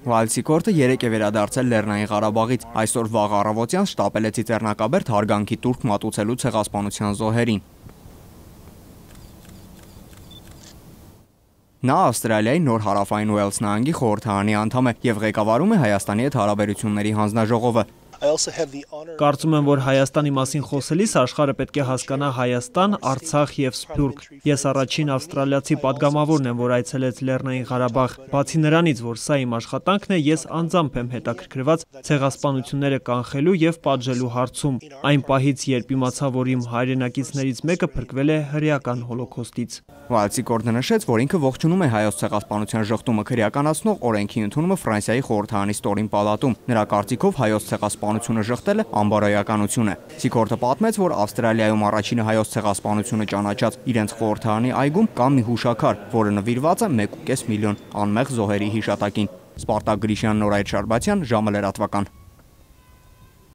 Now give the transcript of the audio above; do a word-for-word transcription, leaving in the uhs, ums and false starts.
Ուալսի քորթը երեկ է վերադարձել Լեռնային Ղարաբաղից, այսօր վաղ առավոտյան շտապել է Ծիծեռնակաբերդ հարգանքի տուրք մատուցելու ցեղասպանության զոհերին։ Նա Ավստրալիայի Նոր Հարավային Ուելս նահանգի խորհրդարանի անդամ է եւ ղեկավարում է Հայաստանի հետ հարաբերությունների հանձնաժողովը։ Կարծում եմ, որ Հայաստանի մասին խոսելիս աշխարհը պետք է հասկանա Հայաստան, Արցախ եւ Սփյուռք։ Ես առաջին ավստրալիացի падգամավորն եմ, որ այցելեց Լեռնային Ղարաբաղ։ Բացի նրանից, որ սա իմ աշխատանքն է, ես անձամբ եմ հետաքրքրված ցեղասպանությունները կանխելու եւ պատժելու հարցում։ Այն պահից, երբ իմացա, որ իմ հայրենակիցներից մեկը փրկվել է հրեական հոլոքոստից։ Ուալսի քորթը նշեց, որ ինքը ողջունում է հայոց ցեղասպանության ժխտումը քրեականացնող օրենքի ընդունումը Ֆրանսիայի խորհրդարանի ստորին պալատում։ Նրա կարծիքով հայոց ցեղասպանությունը ժխտելը անբարոյականություն է։ Սիքորթը պատմեց, որ Ավստրալիայում առաջինը հայոց ցեղասպանությունը ճանաչած իրենց խորհրդարանի այգում կա մի հուշաքար, որը նվիրված է մեկ կես միլիոն անմեղ զոհերի հիշատակին։ Սպարտակ Գրիշյան, Նորայր Շարբացյան, ժամը լրատվական։